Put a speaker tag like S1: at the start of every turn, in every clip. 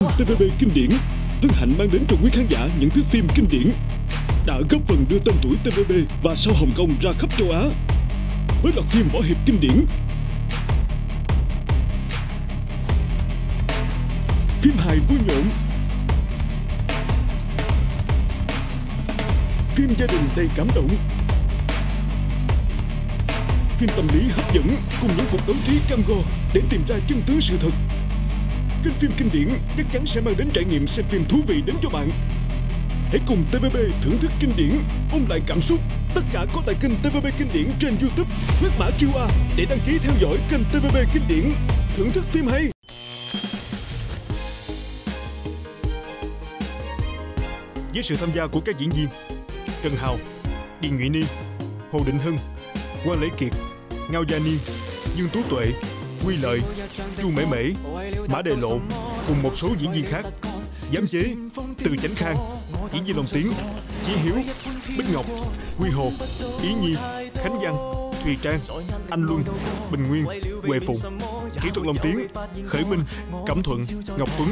S1: kênh TVB Kinh Điển hân hạnh mang đến cho quý khán giả những thước phim kinh điển đã góp phần đưa tên tuổi TVB và sao Hồng Kông ra khắp châu Á với loạt phim võ hiệp kinh điển, phim hài vui nhộn, phim gia đình đầy cảm động, phim tâm lý hấp dẫn cùng những cuộc đấu trí cam go để tìm ra chân tướng sự thật. Kênh phim kinh điển chắc chắn sẽ mang đến trải nghiệm xem phim thú vị đến cho bạn. Hãy cùng TVB thưởng thức kinh điển, ôn lại cảm xúc. Tất cả có tại kênh TVB Kinh Điển trên YouTube. Quét mã QR để đăng ký theo dõi kênh TVB Kinh Điển, thưởng thức phim hay. Với sự tham gia của các diễn viên Trần Hào, Điền Nhụy Ni, Hồ Định Hưng, Quang Lễ Kiệt, Ngao Gia Niên, Dương Tú Tuệ, Quy Lợi, Chu Mễ Mễ, Mã Đề Lộ cùng một số diễn viên khác. Giám chế Từ Chánh Khang, diễn viên lồng tiếng Chí Hiếu, Bích Ngọc, Quy Hồ, Ý Nhi, Khánh Văn, Thùy Trang, Anh Luân, Bình Nguyên, Huệ Phụng. Kỹ thuật lồng tiếng Khởi Minh, Cẩm Thuận, Ngọc Tuấn.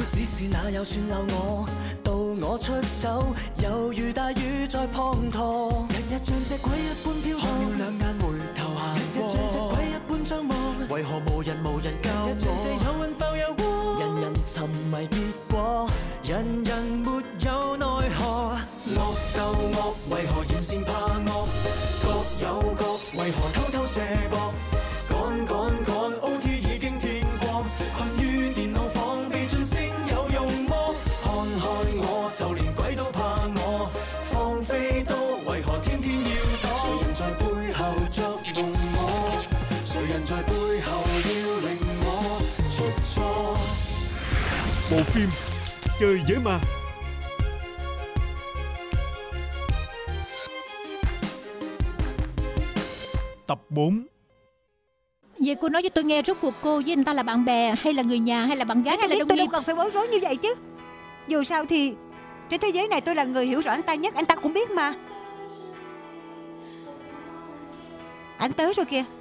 S2: 人人沒有奈何，惡鬥惡，為何嫌善怕惡？各有各，為何偷偷射博？趕趕趕 ，OT 已經天光，困於電腦房，被晉升有用麼？看看我，就連鬼都怕我，放飛都為何天天要躲？誰人在背後捉弄我？誰人在背後要令我出錯？
S1: Bộ phim Chơi với ma. Tập 4.
S3: Vậy cô nói cho tôi nghe rốt cuộc cô với anh ta là bạn bè hay là người nhà hay là bạn gái hay là đồng
S4: tôi
S3: nghiệp?
S4: đâu cần phải bối rối như vậy chứ. Dù sao thì trên thế giới này tôi là người hiểu rõ anh ta nhất, anh ta cũng biết mà. Anh tới rồi kìa.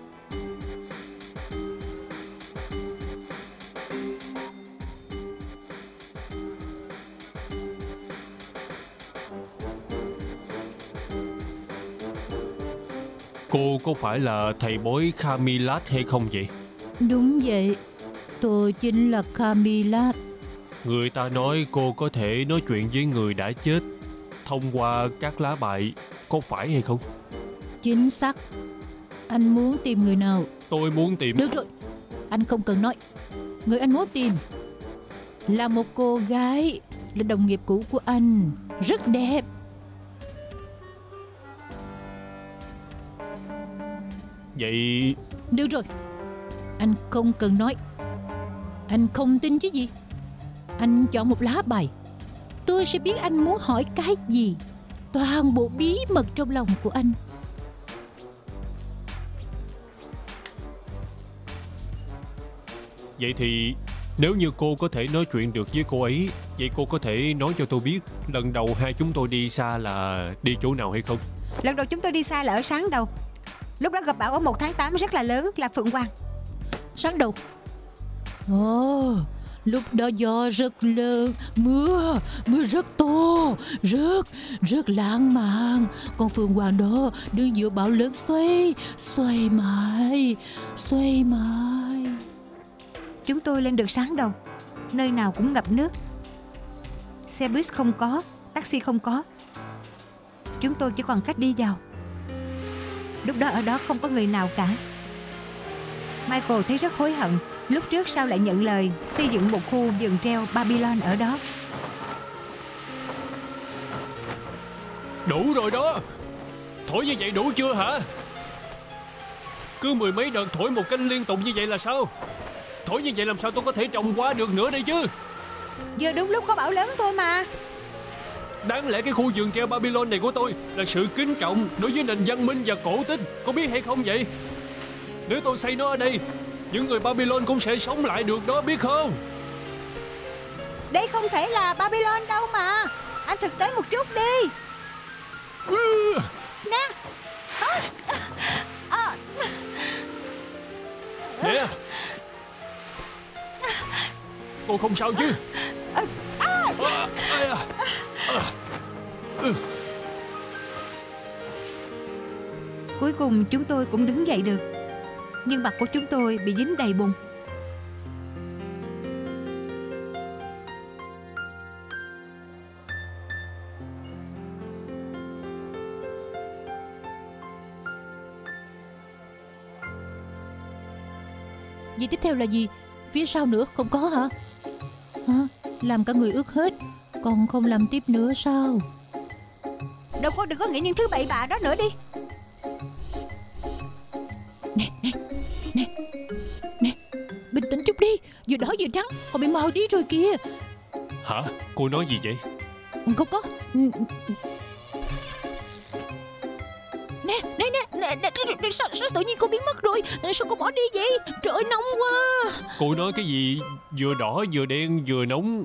S5: Cô có phải là thầy bói Khamilat hay không vậy?
S3: Đúng vậy, tôi chính là Khamilat.
S5: Người ta nói cô có thể nói chuyện với người đã chết thông qua các lá bài, có phải hay không?
S3: Chính xác. Anh muốn tìm người nào?
S5: Tôi muốn tìm...
S3: Được rồi, anh không cần nói. Người anh muốn tìm là một cô gái, là đồng nghiệp cũ của anh, rất đẹp.
S5: Vậy...
S3: Được rồi, anh không cần nói. Anh không tin chứ gì. Anh chọn một lá bài, tôi sẽ biết anh muốn hỏi cái gì. Toàn bộ bí mật trong lòng của anh.
S5: Vậy thì nếu như cô có thể nói chuyện được với cô ấy, vậy cô có thể nói cho tôi biết lần đầu hai chúng tôi đi xa là đi chỗ nào hay không?
S4: Lần đầu chúng tôi đi xa là ở Sáng Đầu. Lúc đó gặp bão ở 1 tháng 8 rất là lớn, là Phượng Hoàng.
S3: Sáng Đầu. Ồ, lúc đó gió rất lớn, mưa rất to, rất lãng mạn. Con Phượng Hoàng đó đứng giữa bão lớn xoay mãi.
S4: Chúng tôi lên được Sáng Đầu, nơi nào cũng ngập nước. Xe bus không có, taxi không có. Chúng tôi chỉ còn cách đi vào. Lúc đó ở đó không có người nào cả. Michael thấy rất hối hận. Lúc trước sao lại nhận lời xây dựng một khu vườn treo Babylon ở đó.
S5: Đủ rồi đó. Thổi như vậy đủ chưa hả? Cứ mười mấy đợt thổi một canh liên tục như vậy là sao? Thổi như vậy làm sao tôi có thể trồng qua được nữa đây chứ?
S4: Giờ đúng lúc có bão lớn thôi mà.
S5: Đáng lẽ cái khu vườn treo Babylon này của tôi là sự kính trọng đối với nền văn minh và cổ tích, có biết hay không vậy? Nếu tôi xây nó ở đây, những người Babylon cũng sẽ sống lại được đó, biết không?
S4: Đây không thể là Babylon đâu mà. Anh thực tế một chút đi. Nè.
S5: Nè. Cô không sao chứ?
S4: Cuối cùng chúng tôi cũng đứng dậy được, nhưng mặt của chúng tôi bị dính đầy bùn.
S3: Vậy tiếp theo là gì? Phía sau nữa không có hả? Hả? Làm cả người ướt hết, còn không làm tiếp nữa sao?
S4: Đâu có, đừng có nghĩ những thứ bậy bạ đó nữa đi.
S3: Nè, bình tĩnh chút đi. Vừa đỏ vừa trắng, họ bị mờ đi rồi kìa.
S5: Hả? Cô nói gì vậy?
S3: Không có. Nè, sao tự nhiên cô biến mất rồi? Sao cô bỏ đi vậy? Trời ơi, nóng quá.
S5: Cô nói cái gì vừa đỏ vừa đen vừa nóng?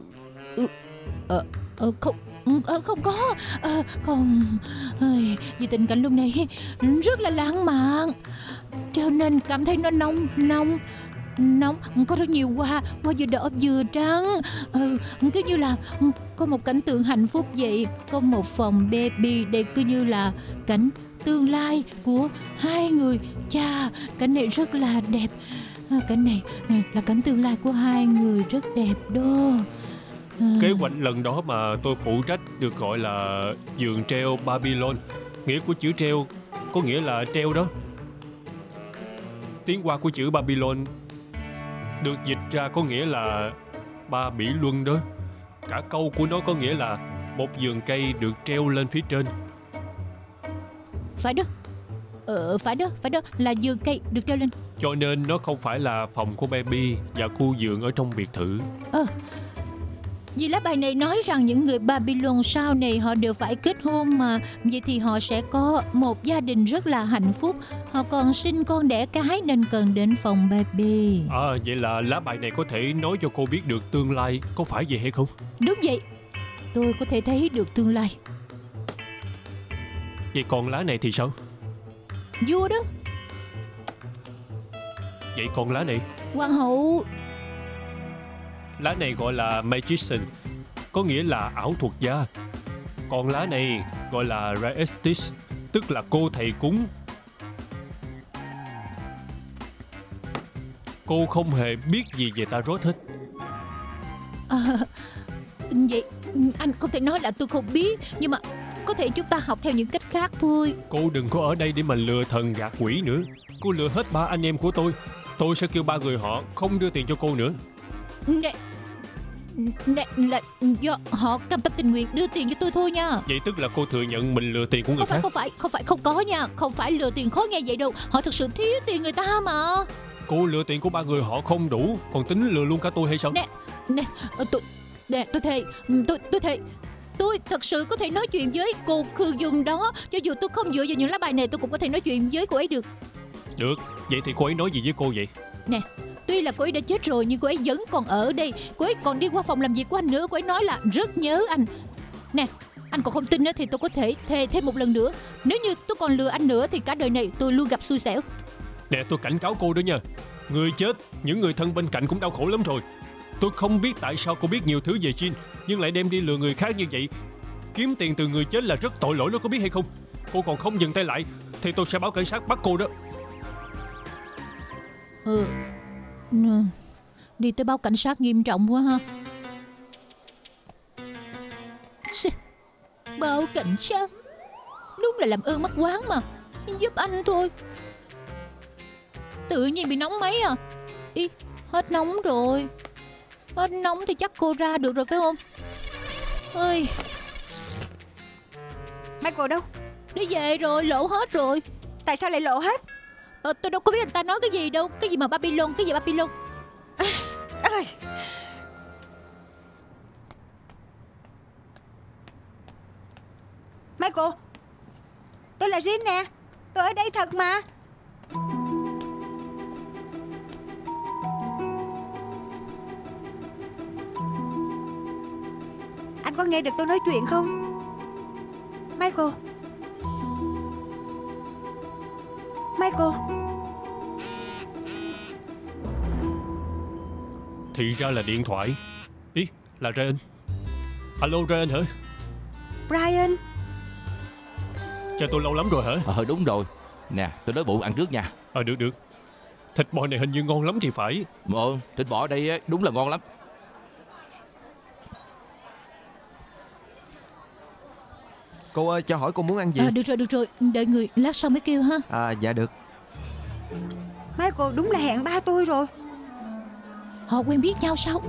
S3: Không có. Không. Vì tình cảnh lúc này rất là lãng mạn, cho nên cảm thấy nó nóng. Có rất nhiều hoa vừa đỏ vừa trắng. Cứ như là có một cảnh tượng hạnh phúc vậy. Có một phòng baby. Đây cứ như là cảnh tương lai của hai người. Chà, cảnh này rất là đẹp. Cảnh này là cảnh tương lai của hai người rất đẹp đó.
S5: Kế hoạch lần đó mà tôi phụ trách được gọi là vườn treo Babylon. Nghĩa của chữ treo có nghĩa là treo đó. Tiếng Hoa của chữ Babylon được dịch ra có nghĩa là Ba Bỉ Luân đó. Cả câu của nó có nghĩa là một vườn cây được treo lên phía trên.
S3: Phải đó. Phải đó, là vườn cây được treo lên.
S5: Cho nên nó không phải là phòng của baby và khu vườn ở trong biệt thự.
S3: Vì lá bài này nói rằng những người Babylon sau này họ đều phải kết hôn mà. Vậy thì họ sẽ có một gia đình rất là hạnh phúc. Họ còn sinh con đẻ cái nên cần đến phòng baby.
S5: Vậy là lá bài này có thể nói cho cô biết được tương lai, có phải vậy hay không?
S3: Đúng vậy. Tôi có thể thấy được tương lai.
S5: Vậy còn lá này thì sao?
S3: Vua đó.
S5: Vậy còn lá này?
S3: Hoàng hậu.
S5: Lá này gọi là Magician, có nghĩa là ảo thuật gia. Còn lá này gọi là Raestis, tức là cô thầy cúng. Cô không hề biết gì về Tarot hết.
S3: Vậy anh không thể nói là tôi không biết, nhưng mà có thể chúng ta học theo những cách khác thôi.
S5: Cô đừng có ở đây để mà lừa thần gạt quỷ nữa. Cô lừa hết 3 anh em của tôi. Tôi sẽ kêu 3 người họ không đưa tiền cho cô nữa.
S3: Nè, là do họ cam tâm tình nguyện đưa tiền cho tôi thôi nha.
S5: Vậy tức là cô thừa nhận mình lừa tiền của người khác?
S3: Không có nha. Không phải lừa tiền khó nghe vậy đâu. Họ thực sự thiếu tiền người ta mà.
S5: Cô lừa tiền của 3 người họ không đủ, còn tính lừa luôn cả tôi hay sao?
S3: Tôi thề. Tôi thề. Tôi thật sự có thể nói chuyện với cô Khư Dung đó. Cho dù tôi không dựa vào những lá bài này, tôi cũng có thể nói chuyện với cô ấy được.
S5: Được, vậy thì cô ấy nói gì với cô vậy?
S3: Nè, tuy là cô ấy đã chết rồi nhưng cô ấy vẫn còn ở đây. Cô ấy còn đi qua phòng làm việc của anh nữa. Cô ấy nói là rất nhớ anh. Nè, anh còn không tin thì tôi có thể thề thêm một lần nữa. Nếu như tôi còn lừa anh nữa thì cả đời này tôi luôn gặp xui xẻo.
S5: Nè, tôi cảnh cáo cô đó nha. Người chết, những người thân bên cạnh cũng đau khổ lắm rồi. Tôi không biết tại sao cô biết nhiều thứ về Jin, nhưng lại đem đi lừa người khác như vậy. Kiếm tiền từ người chết là rất tội lỗi đó, có biết hay không? Cô còn không dừng tay lại thì tôi sẽ báo cảnh sát bắt cô đó.
S3: Đi tới báo cảnh sát nghiêm trọng quá ha. Báo cảnh sát? Đúng là làm ơn mắc quán mà. Giúp anh thôi. Tự nhiên bị nóng máy à. Ý, hết nóng rồi. Hết nóng thì chắc cô ra được rồi phải không? Ơi,
S4: Michael đâu?
S3: đi về rồi, lộ hết rồi.
S4: Tại sao lại lộ hết?
S3: Tôi đâu có biết anh ta nói cái gì đâu. Cái gì mà Babylon, cái gì Babylon.
S4: Michael, tôi là Jin nè. Tôi ở đây thật mà. Anh có nghe được tôi nói chuyện không? Michael. Michael.
S5: Thì ra là điện thoại. Ý, là Ryan. Alo Ryan hả?
S4: Brian.
S5: Chờ tôi lâu lắm rồi hả?
S6: Đúng rồi. Nè, tôi đói bụng, ăn trước nha.
S5: Được. Thịt bò này hình như ngon lắm thì phải.
S6: Thịt bò ở đây đúng là ngon lắm.
S7: Cô ơi, cho hỏi cô muốn ăn gì?
S3: Được rồi, đợi người lát sau mới kêu ha.
S7: Dạ được.
S4: Michael đúng là hẹn ba tôi rồi.
S3: Họ quen biết nhau sao?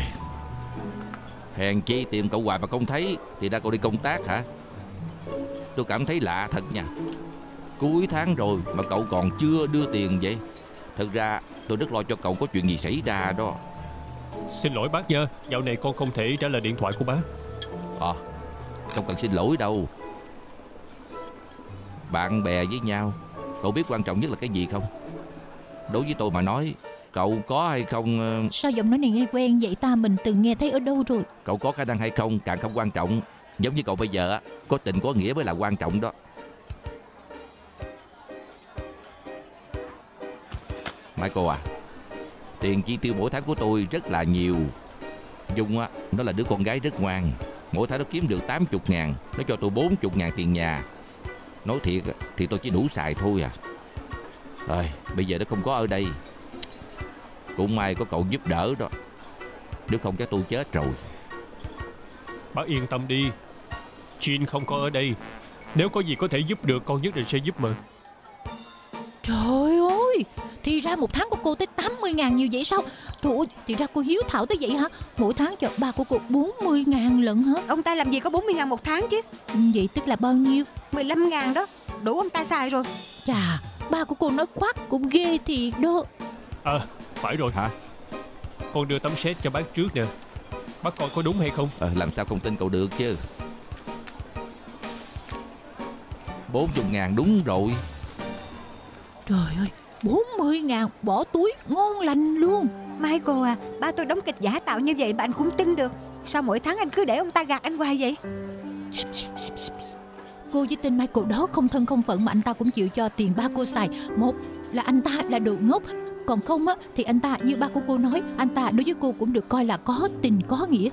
S6: Hèn chi tìm cậu hoài mà không thấy. Thì ra cậu đi công tác hả? Tôi cảm thấy lạ thật nha. Cuối tháng rồi mà cậu còn chưa đưa tiền vậy. Thật ra tôi rất lo cho cậu có chuyện gì xảy ra đó.
S5: Xin lỗi bác nha, dạo này con không thể trả lời điện thoại của bác.
S6: Không cần xin lỗi đâu. Bạn bè với nhau, cậu biết quan trọng nhất là cái gì không? Đối với tôi mà nói, cậu có hay không...
S3: Sao giọng nói này nghe quen vậy ta? Mình từng nghe thấy ở đâu rồi?
S6: Cậu có khả năng hay không càng không quan trọng. Giống như cậu bây giờ, có tình có nghĩa mới là quan trọng đó. Michael à, tiền chi tiêu mỗi tháng của tôi rất là nhiều. Dung á, nó là đứa con gái rất ngoan. Mỗi tháng nó kiếm được 80.000. Nó cho tôi 40.000 tiền nhà. Nói thiệt thì tôi chỉ đủ xài thôi à. Bây giờ nó không có ở đây. Cũng may có cậu giúp đỡ đó. Nếu không chắc tôi chết rồi.
S5: Bác yên tâm đi, Jean không có ở đây. Nếu có gì có thể giúp được, con nhất định sẽ giúp mà.
S3: Trời ơi, thì ra một tháng của cô tới 80.000 nhiều vậy sao? Trời ơi, thì ra cô hiếu thảo tới vậy hả? Mỗi tháng cho ba của cô 40.000 lận hả?
S4: Ông ta làm gì có 40.000 một tháng chứ?
S3: Vậy tức là bao nhiêu?
S4: 15.000 đó, đủ ông ta xài rồi.
S3: Chà, ba của cô nói khoác cũng ghê thiệt đó.
S5: Phải rồi.
S6: Hả?
S5: Con đưa tấm séc cho bác trước nè. Bác coi có đúng hay không?
S6: Làm sao không tin cậu được chứ. 40.000 đúng rồi.
S3: Trời ơi, 40.000 bỏ túi ngon lành luôn.
S4: Michael à, ba tôi đóng kịch giả tạo như vậy mà anh cũng tin được. Sao mỗi tháng anh cứ để ông ta gạt anh hoài vậy?
S3: Cô với tên Michael đó không thân không phận mà anh ta cũng chịu cho tiền ba cô xài. Một là anh ta là đồ ngốc, còn không á thì anh ta như ba của cô nói, anh ta đối với cô cũng được coi là có tình có nghĩa.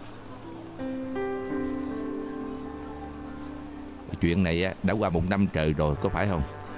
S6: Chuyện này đã qua 1 năm trời rồi, có phải không?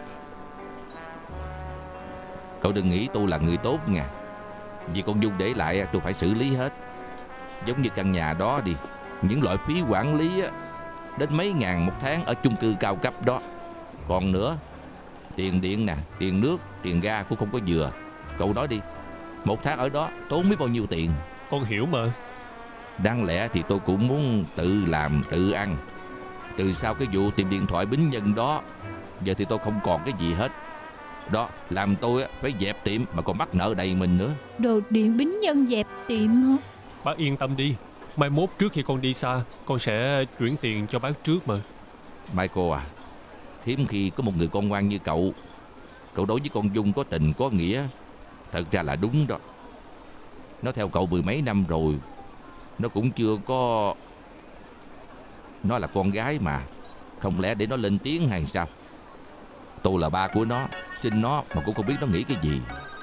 S6: Cậu đừng nghĩ tôi là người tốt nha. Vì con Dung để lại tôi phải xử lý hết. Giống như căn nhà đó đi, những loại phí quản lý đến mấy ngàn một tháng ở chung cư cao cấp đó. Còn nữa, tiền điện nè, tiền nước, tiền ga cũng không có vừa. Cậu nói đi, một tháng ở đó tốn biết bao nhiêu tiền.
S5: Con hiểu mà.
S6: Đáng lẽ thì tôi cũng muốn tự làm tự ăn. Từ sau cái vụ tìm điện thoại bính nhân đó, giờ thì tôi không còn cái gì hết. Đó, làm tôi phải dẹp tiệm mà còn mắc nợ đầy mình nữa.
S3: Đồ điện bính nhân dẹp tiệm hả?
S5: Bác yên tâm đi, mai mốt trước khi con đi xa, con sẽ chuyển tiền cho bác trước mà.
S6: Michael à, hiếm khi có một người con ngoan như cậu. Cậu đối với con Dung có tình có nghĩa. Thật ra là đúng đó. Nó theo cậu 10 mấy năm rồi. Nó cũng chưa có... Nó là con gái mà. Không lẽ để nó lên tiếng hay sao? Tôi là ba của nó, xin nó mà cũng không biết nó nghĩ cái gì.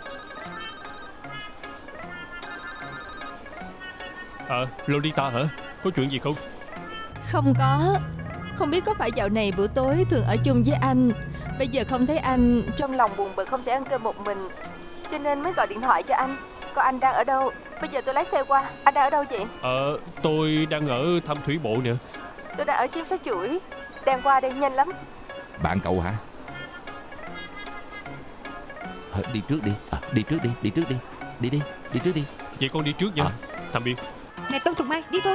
S5: Lolita hả? Có chuyện gì không?
S8: Không có. Không biết có phải dạo này bữa tối thường ở chung với anh. Bây giờ không thấy anh, trong lòng buồn bực không thể ăn cơm một mình, cho nên mới gọi điện thoại cho anh. Còn anh đang ở đâu? Bây giờ tôi lái xe qua. Anh đang ở đâu chị?
S5: Tôi đang ở Thăm Thủy Bộ nè.
S8: Tôi đang ở Chim Sáo Chuỗi. Đang qua đây nhanh lắm.
S6: Bạn cậu hả? Đi trước đi. Đi trước đi. Đi trước đi. Đi trước đi.
S5: Vậy con đi trước nha. Tạm biệt.
S4: Nè Tôn Thục Mai, đi thôi.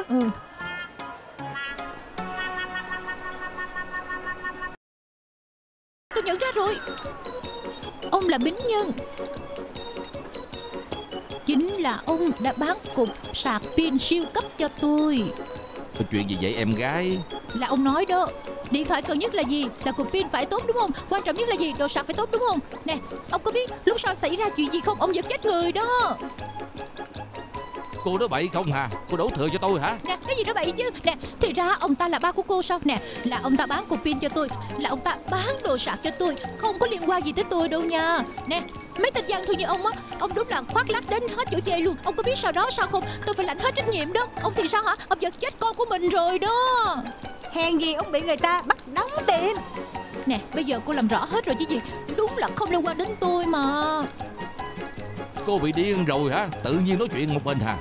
S3: Tôi nhận ra rồi. Ông là bính nhân. Chính là ông đã bán cục sạc pin siêu cấp cho tôi.
S6: Có chuyện gì vậy em gái?
S3: Là ông nói đó, điện thoại cần nhất là gì? Là cục pin phải tốt đúng không? Quan trọng nhất là gì? Đồ sạc phải tốt đúng không? Nè, ông có biết lúc sau xảy ra chuyện gì không? Ông giật chết người đó.
S6: Cô nói bậy không hả? Cô đổ thừa cho tôi hả?
S3: Nè, cái gì đó bậy chứ? Nè, thì ra ông ta là ba của cô sao? Nè, là ông ta bán cục pin cho tôi, là ông ta bán đồ sạc cho tôi, không có liên quan gì tới tôi đâu nha. Nè, mấy tên gian thương như ông á, ông đúng là khoác lác đến hết chỗ chê luôn. Ông có biết sau đó sao không? Tôi phải lãnh hết trách nhiệm đó. Ông thì sao hả? Ông giật chết con của mình rồi đó.
S4: Hèn gì ông bị người ta bắt đóng tiền.
S3: Nè, bây giờ cô làm rõ hết rồi chứ gì. Đúng là không liên quan đến tôi mà.
S6: Cô bị điên rồi hả? Tự nhiên nói chuyện một mình hả?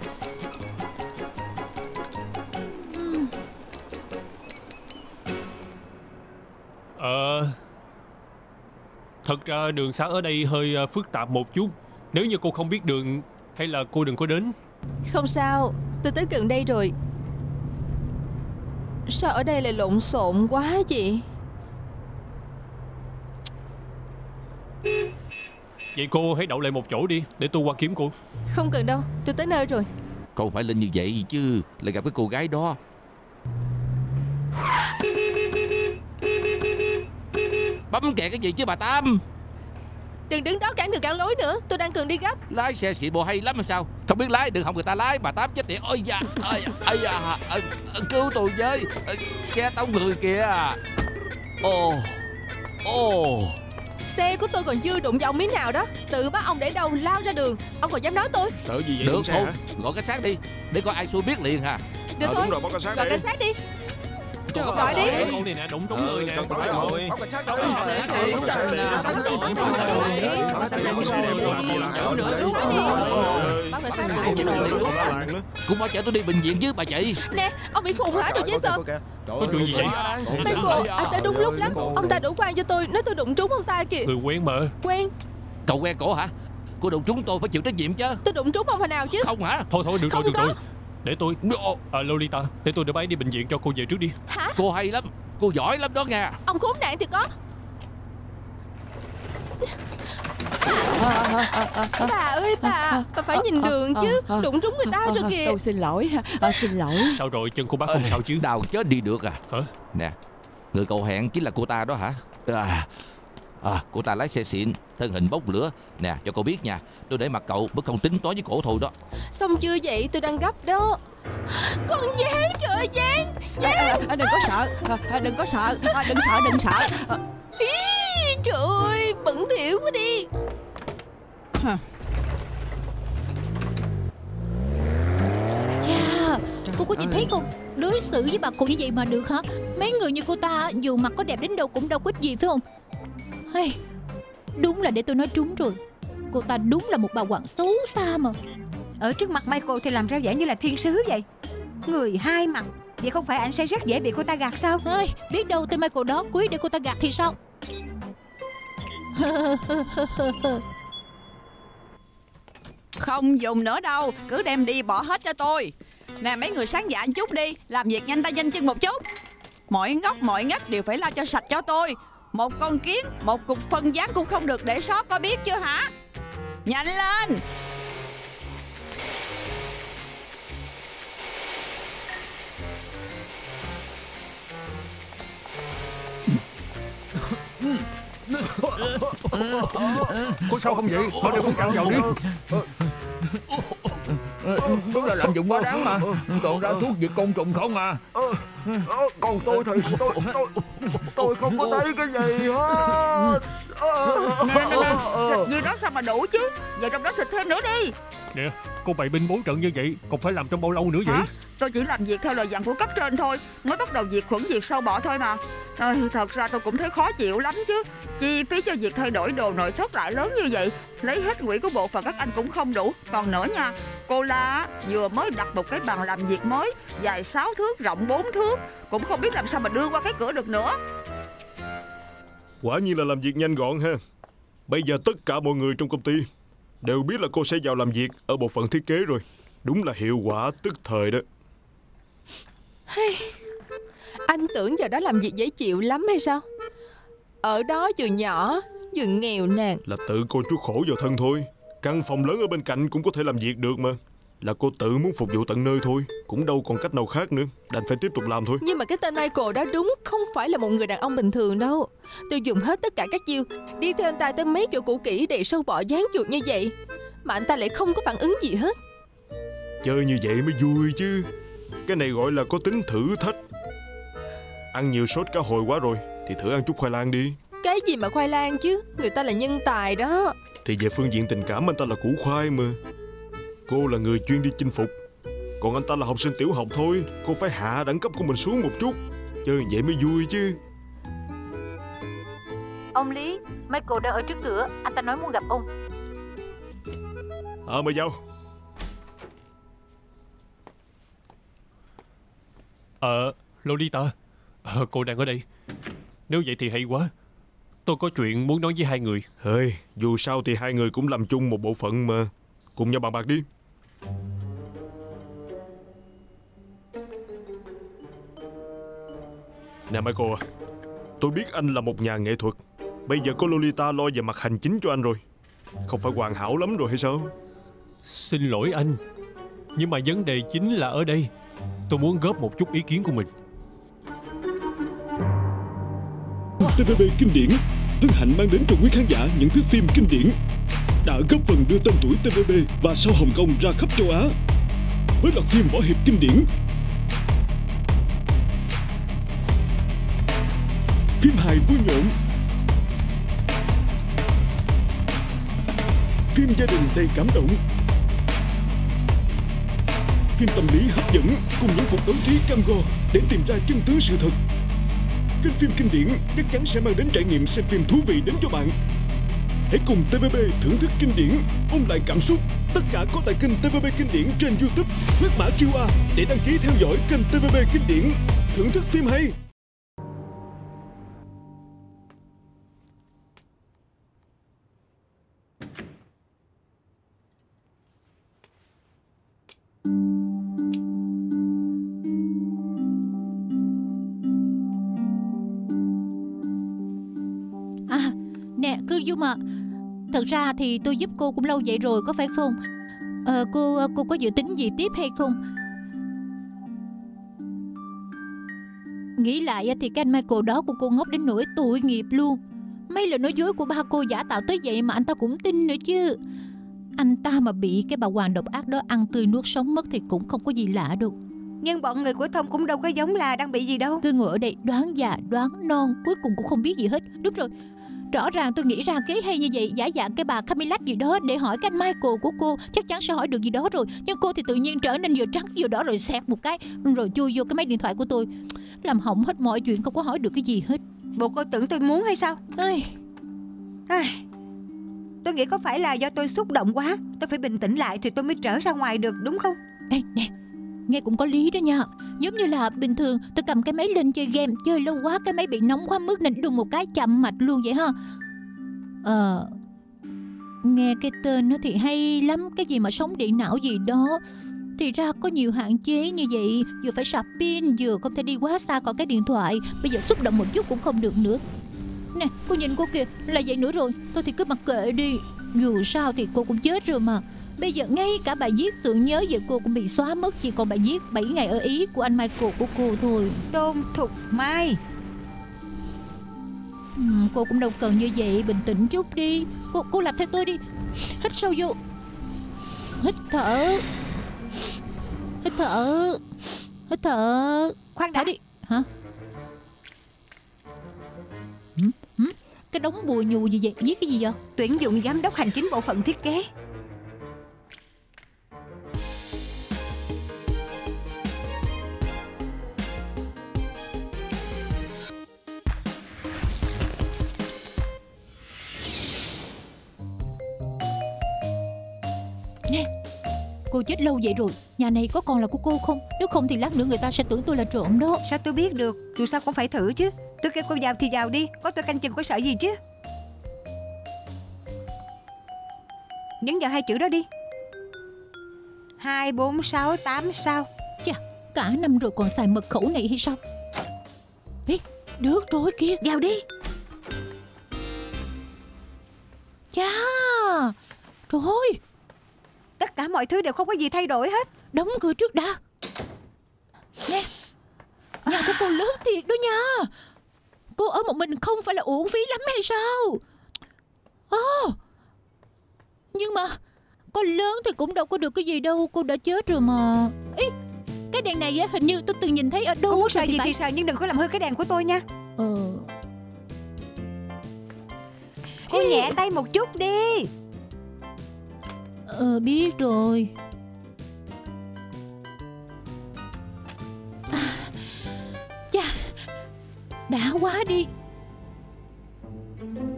S5: Thật ra đường xá ở đây hơi phức tạp một chút. Nếu như cô không biết đường, hay là cô đừng có đến.
S8: Không sao, tôi tới gần đây rồi. Sao ở đây lại lộn xộn quá vậy?
S5: Vậy cô hãy đậu lại một chỗ đi, để tôi qua kiếm cô.
S8: Không cần đâu, tôi tới nơi rồi.
S6: Không phải lên như vậy chứ. Lại gặp cái cô gái đó. Bấm kẹt cái gì chứ bà Tám?
S8: Đừng đứng đó cản đường cản lối nữa, tôi đang cần đi gấp.
S6: Lái xe xịn bộ hay lắm mà sao? Không biết lái đừng hòng người ta lái. Bà Tám chết tiệt. Ôi da, cứu tôi với. Xe tông người kìa.
S8: Xe của tôi còn chưa đụng vào ông miếng nào đó. Tự bắt ông để đâu lao ra đường. Ông còn dám nói tôi?
S1: Sợ gì vậy?
S6: Được
S1: xe
S6: thôi,
S1: hả?
S6: gọi cảnh sát đi, để coi ai xui biết liền hả?
S8: Được thôi,
S1: Đúng rồi, báo cảnh sát
S8: gọi
S1: đi.
S8: cảnh sát đi.
S5: Trời
S8: Gọi đi.
S5: ơi, con này nè, đụng trúng người nè.
S1: Cần phải rồi.
S7: Báo cảnh sát đâu?
S1: Báo cảnh sát đi.
S6: Cũng bảo chở tôi đi bệnh viện chứ bà chị.
S8: Nè, ông bị khùng hả? Được chứ sao?
S5: Có chuyện gì vậy?
S8: Michael, anh tới đúng lúc lắm. Ông ta đổ khoan cho tôi, nói tôi đụng trúng ông ta kìa.
S5: Người quen mà.
S8: Quen,
S6: Cậu quen cổ hả? Cô đụng trúng tôi phải chịu trách nhiệm chứ.
S8: tôi đụng trúng ông hồi nào chứ?
S6: Không hả?
S5: Thôi được rồi,
S8: Không
S5: được
S8: có.
S5: rồi. Để tôi. Lolita, để tôi đưa bác đi bệnh viện cho cô về trước đi.
S8: Hả?
S6: Cô hay lắm, cô giỏi lắm đó nha.
S8: Ông khốn nạn thì có. Bà ơi bà phải nhìn đường chứ. Đụng trúng người ta rồi kìa.
S9: Tôi xin lỗi, xin lỗi.
S5: Sao rồi, chân cô bác không sao chứ?
S6: Đau chết đi được à?
S5: Hả?
S6: Nè, người cậu hẹn chính là cô ta đó hả? Cô ta lái xe xịn, thân hình bốc lửa. Nè, cho cô biết nha, tôi để mặt cậu mới không tính toán với cổ thôi đó.
S8: Xong chưa vậy, tôi đang gấp đó. Con Giang, trời ơi, Giang.
S9: Đừng có sợ, đừng có sợ, đừng sợ.
S8: Ý, trời ơi, bẩn thỉu quá đi.
S3: Chà, cô có nhìn thấy không? Đối xử với bà cụ như vậy mà được hả? Mấy người như cô ta dù mặt có đẹp đến đâu cũng đâu có ích gì phải không? Hey, đúng là để tôi nói trúng rồi. Cô ta đúng là một bà hoàng xấu xa mà.
S4: Ở trước mặt Michael thì làm ra vẻ như là thiên sứ vậy. Người hai mặt. Vậy không phải anh sẽ rất dễ bị cô ta gạt sao?
S3: Hey, biết đâu tên Michael đó quý để cô ta gạt thì sao?
S9: Không dùng nữa đâu, cứ đem đi bỏ hết cho tôi. Nè mấy người sáng dạ một chút đi, làm việc nhanh tay nhanh chân một chút. Mọi ngóc mọi ngách đều phải lau cho sạch cho tôi. Một con kiến, một cục phân giác cũng không được để sót, có biết chưa hả? Nhanh lên.
S5: Có sao không vậy? Bao đều không cạn vào đi.
S10: Đúng là lạm dụng quá đáng mà. Còn ra thuốc diệt côn trùng không à. Còn tôi thì tôi không có thấy cái gì hết.
S9: Nè, thịt như đó sao mà đủ chứ. Vào trong đó thịt thêm nữa đi.
S5: Nè, cô bày binh bố trận như vậy còn phải làm trong bao lâu nữa vậy?
S9: Hả? Tôi chỉ làm việc theo lời dặn của cấp trên thôi. Mới bắt đầu diệt khuẩn diệt sâu bọ thôi mà. Thật ra tôi cũng thấy khó chịu lắm chứ. Chi phí cho việc thay đổi đồ nội thất lại lớn như vậy. Lấy hết quỹ của bộ phận các anh cũng không đủ. Còn nữa nha, cô La vừa mới đặt một cái bàn làm việc mới, dài 6 thước, rộng 4 thước. Cũng không biết làm sao mà đưa qua cái cửa được nữa.
S1: Quả nhiên là làm việc nhanh gọn ha. Bây giờ tất cả mọi người trong công ty đều biết là cô sẽ vào làm việc ở bộ phận thiết kế rồi. Đúng là hiệu quả tức thời đó.
S8: Anh tưởng vào đó làm việc dễ chịu lắm hay sao? Ở đó vừa nhỏ vừa nghèo nàn.
S1: Là tự cô chuốc khổ vào thân thôi. Căn phòng lớn ở bên cạnh cũng có thể làm việc được mà. Là cô tự muốn phục vụ tận nơi thôi. Cũng đâu còn cách nào khác nữa. Đành phải tiếp tục làm thôi.
S8: Nhưng mà cái tên Michael đó đúng không phải là một người đàn ông bình thường đâu. Tôi dùng hết tất cả các chiêu, đi theo anh ta tới mấy chỗ cũ kỹ đầy sâu bọ dán chuột như vậy, mà anh ta lại không có phản ứng gì hết.
S1: Chơi như vậy mới vui chứ. Cái này gọi là có tính thử thách. Ăn nhiều sốt cá hồi quá rồi thì thử ăn chút khoai lang đi.
S8: Cái gì mà khoai lang chứ, người ta là nhân tài đó.
S1: Thì về phương diện tình cảm anh ta là củ khoai mà. Cô là người chuyên đi chinh phục, còn anh ta là học sinh tiểu học thôi. Cô phải hạ đẳng cấp của mình xuống một chút. Chơi vậy mới vui chứ.
S3: Ông Lý, Michael đang ở trước cửa. Anh ta nói muốn gặp ông.
S1: Mời vào.
S5: Lolita, cô đang ở đây. Nếu vậy thì hay quá. Tôi có chuyện muốn nói với hai người.
S1: Dù sao thì hai người cũng làm chung một bộ phận mà. Cùng nhau bàn bạc đi. Nè Michael à, tôi biết anh là một nhà nghệ thuật. Bây giờ có Lolita lo về mặt hành chính cho anh rồi. Không phải hoàn hảo lắm rồi hay sao?
S5: Xin lỗi anh, nhưng mà vấn đề chính là ở đây. Tôi muốn góp một chút ý kiến của mình.
S11: TVB kinh điển hân hạnh mang đến cho quý khán giả những thước phim kinh điển đã góp phần đưa tên tuổi TVB và sao Hồng Kông ra khắp châu Á. Với loạt phim võ hiệp kinh điển, phim hài vui nhộn, phim gia đình đầy cảm động, phim tâm lý hấp dẫn cùng những cuộc đấu trí cam go để tìm ra chân tướng sự thật. Kênh phim kinh điển chắc chắn sẽ mang đến trải nghiệm xem phim thú vị đến cho bạn. Hãy cùng TVB thưởng thức kinh điển, ôn lại cảm xúc. Tất cả có tại kênh TVB kinh điển trên YouTube. Quét mã QR để đăng ký theo dõi kênh TVB kinh điển. Thưởng thức phim hay.
S3: Nè Cư Dung à, thật ra thì tôi giúp cô cũng lâu vậy rồi, có phải không? Cô có dự tính gì tiếp hay không? Nghĩ lại thì cái anh Michael đó của cô ngốc đến nỗi tội nghiệp luôn. Mấy lời nói dối của ba cô giả tạo tới vậy mà anh ta cũng tin nữa chứ. Anh ta mà bị cái bà hoàng độc ác đó ăn tươi nuốt sống mất thì cũng không có gì lạ đâu.
S4: Nhưng bọn người của Thông cũng đâu có giống là đang bị gì đâu.
S3: Tôi ngồi ở đây đoán già đoán non, cuối cùng cũng không biết gì hết. Đúng rồi, rõ ràng tôi nghĩ ra kế hay như vậy, giả dạng cái bà Camilla gì đó để hỏi cái anh Michael của cô, chắc chắn sẽ hỏi được gì đó rồi. Nhưng cô thì tự nhiên trở nên vừa trắng vừa đỏ rồi xẹt một cái, rồi chui vô cái máy điện thoại của tôi, làm hỏng hết mọi chuyện, không có hỏi được cái gì hết.
S4: Bộ cô tưởng tôi muốn hay sao? Tôi nghĩ có phải là do tôi xúc động quá, tôi phải bình tĩnh lại thì tôi mới trở ra ngoài được, đúng không?
S3: Ê nè, nghe cũng có lý đó nha. Giống như là bình thường tôi cầm cái máy lên chơi game, chơi lâu quá cái máy bị nóng quá mức nên đùng một cái chậm mạch luôn vậy ha. Nghe cái tên nó thì hay lắm, cái gì mà sóng điện não gì đó. Thì ra có nhiều hạn chế như vậy, vừa phải sạc pin, vừa không thể đi quá xa khỏi cái điện thoại. Bây giờ xúc động một chút cũng không được nữa. Nè, cô nhìn cô kìa, là vậy nữa rồi. Tôi thì cứ mặc kệ đi, dù sao thì cô cũng chết rồi mà. Bây giờ ngay cả bài viết tưởng nhớ về cô cũng bị xóa mất, chỉ còn bài viết 7 ngày ở Ý của anh Michael của cô thôi.
S4: Tôn Thục Mai,
S3: cô cũng đâu cần như vậy, bình tĩnh chút đi. Cô làm theo tôi đi. Hít sâu vô, hít thở, hít thở, hít thở.
S4: Khoan đã
S3: đi. Hả? Cái đống bùi nhù gì vậy? Viết cái gì vậy?
S4: Tuyển dụng giám đốc hành chính bộ phận thiết kế.
S3: Nè, cô chết lâu vậy rồi, nhà này có còn là của cô không? Nếu không thì lát nữa người ta sẽ tưởng tôi là trộm đó.
S4: Sao tôi biết được, dù sao cũng phải thử chứ. Tôi kêu cô vào thì vào đi, có tôi canh chừng có sợ gì chứ. Nhấn vào 2 chữ đó đi. 2, 4, 6, 8 sao?
S3: Chà, cả năm rồi còn xài mật khẩu này hay sao? Ê, được rồi kìa.
S4: Vào đi.
S3: Chà, rồi.
S4: Tất cả mọi thứ đều không có gì thay đổi hết.
S3: Đóng cửa trước đã. Nè, nhà của cô lớn thiệt đó nha. Cô ở một mình không phải là uổng phí lắm hay sao? Nhưng mà có lớn thì cũng đâu có được cái gì đâu. Cô đã chết rồi mà. Ý, cái đèn này á, hình như tôi từng nhìn thấy ở đâu.
S4: Cô muốn sợ gì thì sợ, nhưng đừng có làm hư cái đèn của tôi nha. Cô nhẹ tay một chút đi.
S3: Biết rồi. Chà, đã quá đi.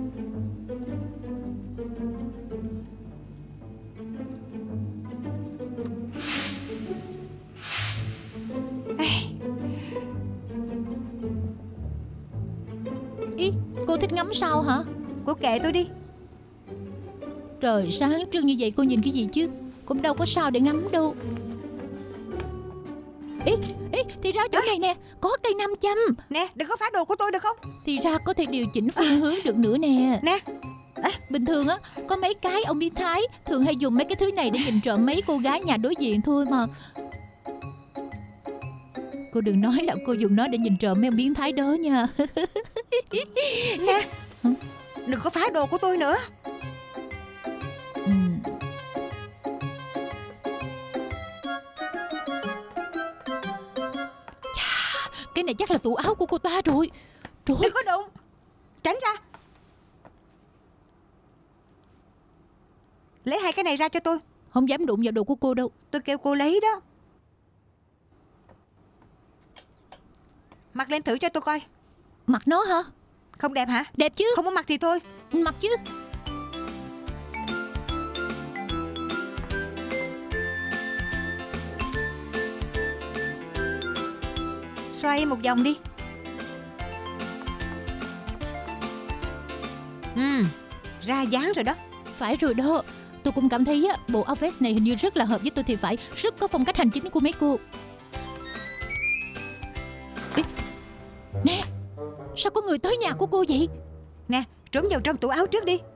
S3: Cô thích ngắm sao hả?
S4: Cô kệ tôi đi.
S3: Trời sáng trưng như vậy cô nhìn cái gì chứ? Cũng đâu có sao để ngắm đâu. Ý, thì ra chỗ này nè, có cây 5 châm.
S4: Nè, đừng có phá đồ của tôi được không?
S3: Thì ra có thể điều chỉnh phương hướng được nữa nè.
S4: Nè.
S3: Bình thường á, có mấy cái ông biến thái thường hay dùng mấy cái thứ này để nhìn trộm mấy cô gái nhà đối diện thôi mà. Cô đừng nói là cô dùng nó để nhìn trộm mấy ông biến thái đó nha.
S4: Nè, đừng có phá đồ của tôi nữa.
S3: Cái này chắc là tủ áo của cô ta rồi. Trời,
S4: đừng có đụng. Tránh ra. Lấy 2 cái này ra cho tôi.
S3: Không dám đụng vào đồ của cô đâu.
S4: Tôi kêu cô lấy đó. Mặc lên thử cho tôi coi.
S3: Mặc nó hả?
S4: Không đẹp hả?
S3: Đẹp chứ.
S4: Không có mặc thì thôi.
S3: Mặc chứ.
S4: Xoay một vòng đi. Ra dáng rồi đó.
S3: Phải rồi đó. Tôi cũng cảm thấy á, bộ áo vest này hình như rất là hợp với tôi thì phải. Rất có phong cách hành chính của mấy cô. Ê, nè, sao có người tới nhà của cô vậy?
S4: Nè, trốn vào trong tủ áo trước đi.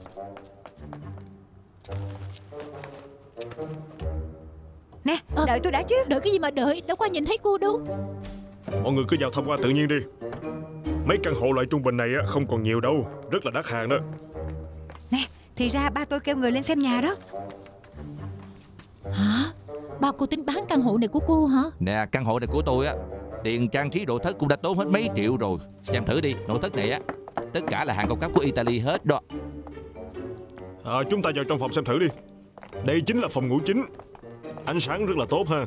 S4: Nè, đợi tôi đã chứ.
S3: Đợi cái gì mà đợi, đâu có ai nhìn thấy cô đâu.
S1: Mọi người cứ vào tham quan tự nhiên đi. Mấy căn hộ loại trung bình này á, không còn nhiều đâu. Rất là đắt hàng đó.
S4: Nè, thì ra ba tôi kêu người lên xem nhà đó.
S3: Hả? Ba cô tính bán căn hộ này của cô hả?
S6: Nè, căn hộ này của tôi á, tiền trang trí nội thất cũng đã tốn hết mấy triệu rồi. Xem thử đi, nội thất này á, tất cả là hàng cao cấp của Italy hết đó.
S1: Chúng ta vào trong phòng xem thử đi. Đây chính là phòng ngủ chính. Ánh sáng rất là tốt ha.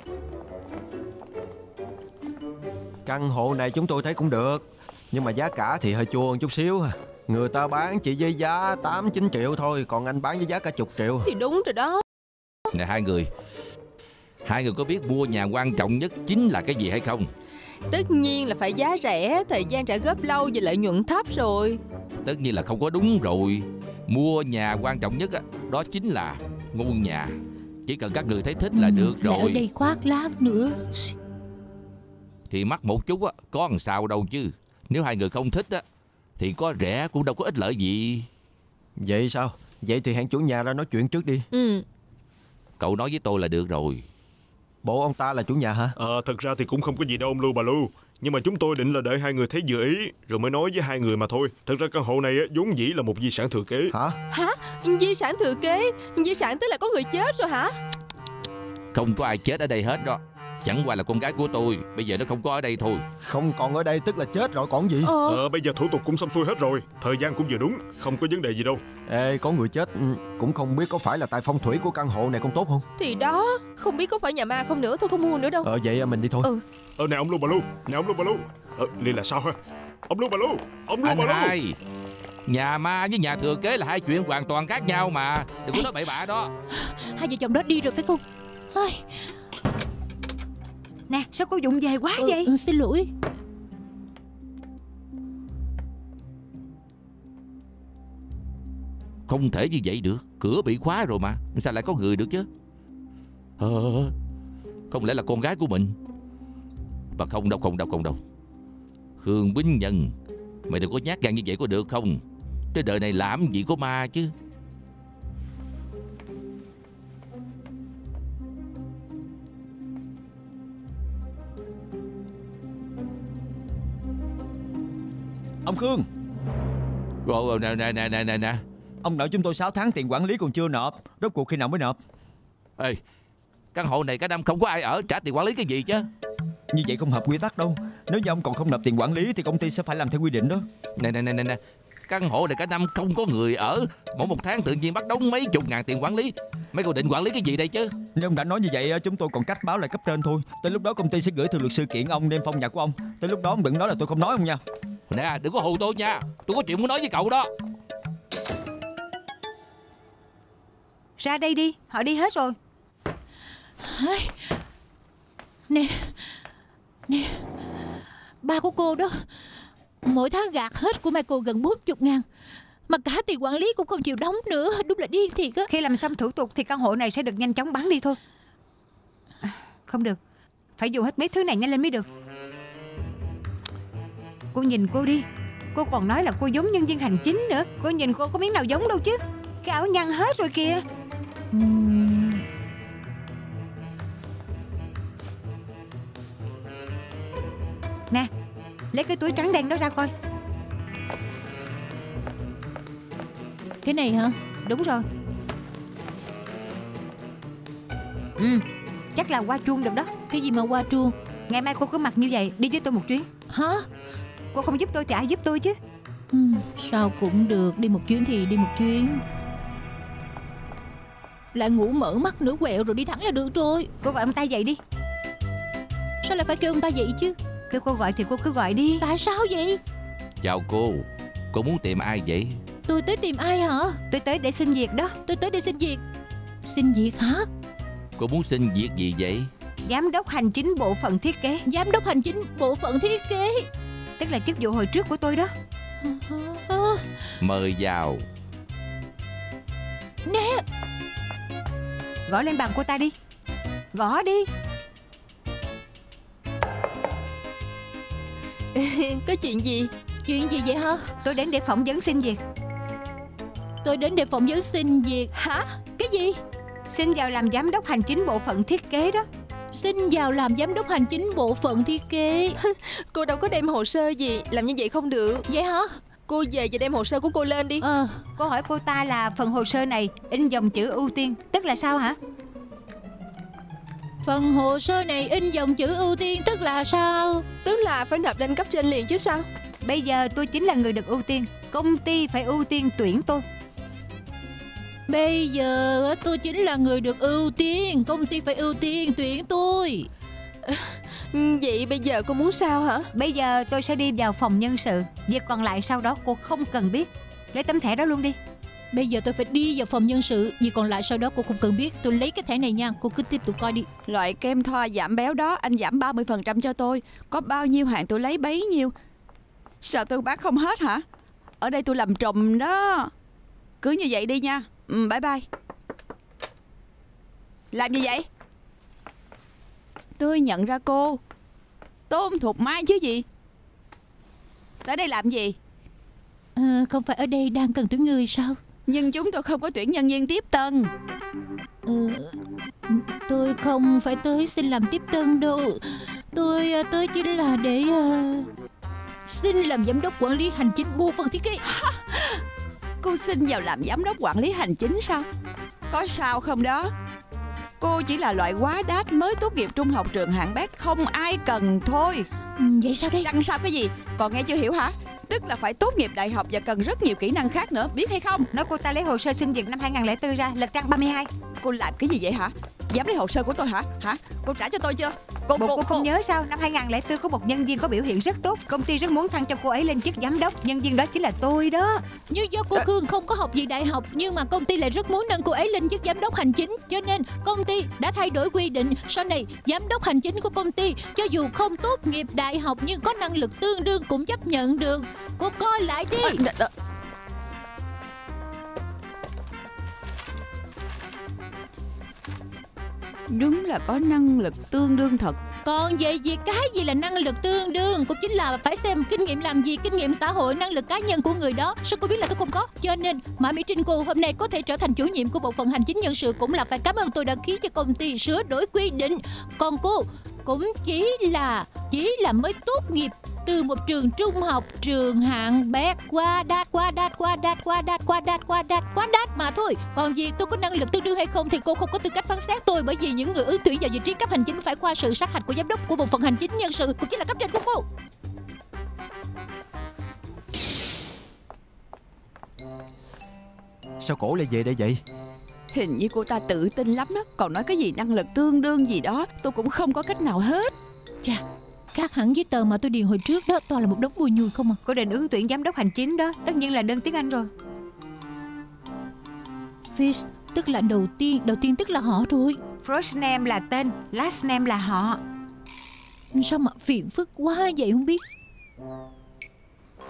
S7: Căn hộ này chúng tôi thấy cũng được, nhưng mà giá cả thì hơi chua một chút xíu. Người ta bán chỉ với giá 8-9 triệu thôi, còn anh bán với giá cả chục triệu.
S8: Thì đúng rồi đó.
S6: Nè hai người có biết mua nhà quan trọng nhất chính là cái gì hay không?
S8: Tất nhiên là phải giá rẻ, thời gian trả góp lâu và lợi nhuận thấp rồi.
S6: Tất nhiên là không có đúng rồi. Mua nhà quan trọng nhất á, đó chính là ngôi nhà. Chỉ cần các người thấy thích là được rồi.
S3: Lại ở đây khoác lác nữa.
S6: Thì mắc một chút á, có làm sao đâu chứ. Nếu hai người không thích á, thì có rẻ cũng đâu có ích lợi gì.
S7: Vậy sao? Vậy thì hẹn chủ nhà ra nói chuyện trước đi.
S6: Cậu nói với tôi là được rồi.
S7: Bộ ông ta là chủ nhà hả?
S1: Thật ra thì cũng không có gì đâu ông Lưu bà Lưu. Nhưng mà chúng tôi định là đợi hai người thấy vừa ý rồi mới nói với hai người mà thôi. Thật ra căn hộ này vốn dĩ là một di sản thừa kế.
S8: Hả? Di sản thừa kế? Di sản tức là có người chết rồi hả?
S6: Không có ai chết ở đây hết đó. Chẳng qua là con gái của tôi bây giờ nó không có ở đây thôi.
S7: Không còn ở đây tức là chết rồi còn gì.
S1: Bây giờ thủ tục cũng xong xuôi hết rồi. Thời gian cũng vừa đúng. Không có vấn đề gì đâu.
S7: Ê, có người chết cũng không biết có phải là tại phong thủy của căn hộ này không tốt không?
S8: Thì đó, không biết có phải nhà ma không nữa, thôi không mua nữa đâu.
S7: Vậy mình đi thôi.
S1: Nè ông Lưu bà Lưu. Nè ông Lưu bà Lưu. Liên là sao hả? Ông Lưu bà Lưu. Ông Lưu bà Lưu.
S6: Hai, nhà ma với nhà thừa kế là hai chuyện hoàn toàn khác nhau mà. Đừng có nói bậy bạ đó.
S3: Hai vợ chồng đó đi rồi phải không?
S4: Nè, sao cô vụng về quá vậy?
S3: Xin lỗi.
S6: Không thể như vậy được. Cửa bị khóa rồi mà. Sao lại có người được chứ? Không lẽ là con gái của mình? Và không đâu. Khương Bính Nhân, mày đừng có nhát gan như vậy có được không? Trên đời này làm gì có ma chứ.
S10: Ông Khương.
S6: Nè.
S10: Ông nợ chúng tôi 6 tháng tiền quản lý còn chưa nộp. Rốt cuộc khi nào mới nộp?
S6: Ê, căn hộ này cả năm không có ai ở, trả tiền quản lý cái gì chứ?
S10: Như vậy không hợp quy tắc đâu. Nếu như ông còn không nộp tiền quản lý thì công ty sẽ phải làm theo quy định đó.
S6: Nè. Căn hộ này cả năm không có người ở, mỗi một tháng tự nhiên bắt đóng mấy chục ngàn tiền quản lý. Mấy cô định quản lý cái gì đây chứ?
S10: Nếu ông đã nói như vậy, chúng tôi còn cách báo lại cấp trên thôi. Tới lúc đó công ty sẽ gửi thư luật sư kiện ông niêm phong nhà của ông. Tới lúc đó ông đừng nói là tôi không nói ông nha.
S6: Nè, đừng có hù tôi nha. Tôi có chuyện muốn nói với cậu đó.
S4: Ra đây đi, họ đi hết rồi.
S3: Nè, ba của cô đó. Mỗi tháng gạt hết của Michael gần 40.000, mà cả tiền quản lý cũng không chịu đóng nữa. Đúng là điên thiệt á.
S4: Khi làm xong thủ tục thì căn hộ này sẽ được nhanh chóng bán đi thôi. Không được, phải dùng hết mấy thứ này nhanh lên mới được. Cô nhìn cô đi, cô còn nói là cô giống nhân viên hành chính nữa. Cô nhìn cô có miếng nào giống đâu chứ. Cái áo nhăn hết rồi kìa. Nè, lấy cái túi trắng đen đó ra coi.
S3: Cái này hả?
S4: Đúng rồi. Chắc là hoa chuông được đó.
S3: Cái gì mà hoa chuông?
S4: Ngày mai cô cứ mặc như vậy đi với tôi một chuyến.
S3: Hả?
S4: Cô không giúp tôi thì ai giúp tôi chứ?
S3: Sao cũng được, đi một chuyến thì đi một chuyến. Lại ngủ mở mắt nửa quẹo rồi đi thẳng là được rồi.
S4: Cô gọi ông ta dậy đi.
S3: Sao lại phải kêu ông ta dậy chứ?
S4: Kêu cô gọi thì cô cứ gọi đi.
S3: Tại sao vậy?
S6: Chào cô muốn tìm ai vậy?
S3: Tôi tới tìm ai hả?
S4: Tôi tới để xin việc đó.
S3: Tôi tới để xin việc. Xin việc hả?
S6: Cô muốn xin việc gì vậy?
S4: Giám đốc hành chính bộ phận thiết kế.
S3: Giám đốc hành chính bộ phận thiết kế,
S4: tức là chức vụ hồi trước của tôi đó.
S6: Mời vào.
S3: Nè,
S4: gõ lên bàn cô ta đi. Gõ đi.
S8: Có chuyện gì?
S3: Chuyện gì vậy hả?
S4: Tôi đến để phỏng vấn xin việc.
S3: Tôi đến để phỏng vấn xin việc.
S8: Hả?
S3: Cái gì?
S4: Xin vào làm giám đốc hành chính bộ phận thiết kế đó.
S3: Xin vào làm giám đốc hành chính bộ phận thiết kế.
S8: Cô đâu có đem hồ sơ gì, làm như vậy không được.
S3: Vậy hả?
S8: Cô về và đem hồ sơ của cô lên đi.
S4: Cô hỏi cô ta là phần hồ sơ này in dòng chữ ưu tiên, tức là sao hả?
S3: Phần hồ sơ này in dòng chữ ưu tiên tức là sao?
S8: Tức là phải nộp lên cấp trên liền chứ sao.
S4: Bây giờ tôi chính là người được ưu tiên. Công ty phải ưu tiên tuyển tôi.
S3: Bây giờ tôi chính là người được ưu tiên. Công ty phải ưu tiên tuyển tôi.
S8: Vậy bây giờ cô muốn sao hả?
S4: Bây giờ tôi sẽ đi vào phòng nhân sự. Việc còn lại sau đó cô không cần biết. Lấy tấm thẻ đó luôn đi.
S3: Bây giờ tôi phải đi vào phòng nhân sự. Việc còn lại sau đó cô không cần biết. Tôi lấy cái thẻ này nha. Cô cứ tiếp tục coi đi.
S12: Loại kem thoa giảm béo đó anh giảm 30% cho tôi. Có bao nhiêu hàng tôi lấy bấy nhiêu. Sao tôi bán không hết hả? Ở đây tôi làm trùm đó. Cứ như vậy đi nha. Bye bye. Làm gì vậy? Tôi nhận ra cô Tôn Thục Mai chứ gì. Tới đây làm gì?
S3: Không phải ở đây đang cần tuyển người sao?
S12: Nhưng chúng tôi không có tuyển nhân viên tiếp tân.
S3: Tôi không phải tới xin làm tiếp tân đâu. Tôi tới chỉ là để xin làm giám đốc quản lý hành chính bộ phận thiết kế.
S12: Cô xin vào làm giám đốc quản lý hành chính sao? Có sao không đó? Cô chỉ là loại quá đát mới tốt nghiệp trung học trường hạng bét, không ai cần thôi.
S3: Vậy sao đây?
S12: Chăng sao cái gì? Còn nghe chưa hiểu hả? Tức là phải tốt nghiệp đại học và cần rất nhiều kỹ năng khác nữa, biết hay không?
S4: Nói cô ta lấy hồ sơ xin việc năm 2004 ra, lật trang 32.
S12: Cô làm cái gì vậy hả? Dám lấy hồ sơ của tôi hả? Hả? Cô trả cho tôi chưa?
S4: Cô không nhớ sao? Năm 2004 có một nhân viên có biểu hiện rất tốt. Công ty rất muốn thăng cho cô ấy lên chức giám đốc. Nhân viên đó chính là tôi đó.
S3: Nhưng do cô Khương không có học gì đại học, nhưng mà công ty lại rất muốn nâng cô ấy lên chức giám đốc hành chính, cho nên công ty đã thay đổi quy định. Sau này giám đốc hành chính của công ty cho dù không tốt nghiệp đại học nhưng có năng lực tương đương cũng chấp nhận được. Cô coi lại đi.
S12: Đúng là có năng lực tương đương thật.
S3: Còn về việc cái gì là năng lực tương đương, cũng chính là phải xem kinh nghiệm làm việc, kinh nghiệm xã hội, năng lực cá nhân của người đó. Sao cô biết là tôi không có? Cho nên Mã Mỹ Trinh cô hôm nay có thể trở thành chủ nhiệm của bộ phận hành chính nhân sự cũng là phải cảm ơn tôi đã khiến cho công ty sửa đổi quy định. Còn cô cũng chỉ là mới tốt nghiệp từ một trường trung học trường hạng bét quá đát mà thôi. Còn việc tôi có năng lực tương đương hay không thì cô không có tư cách phán xét tôi, bởi vì những người ứng tuyển vào vị trí cấp hành chính phải qua sự sát hạch của giám đốc của bộ phận hành chính nhân sự, cũng chính là cấp trên của cô.
S7: Sao cổ lại về đây vậy?
S12: Hình như cô ta tự tin lắm đó. Còn nói cái gì năng lực tương đương gì đó, tôi cũng không có cách nào hết.
S3: Chà, khác hẳn với tờ mà tôi điền hồi trước đó, toàn là một đống bùi nhùi không à.
S4: Cô định ứng tuyển giám đốc hành chính đó, tất nhiên là đơn tiếng Anh rồi.
S3: First tức là đầu tiên tức là họ rồi.
S4: First name là tên, last name là họ.
S3: Sao mà phiền phức quá vậy không biết.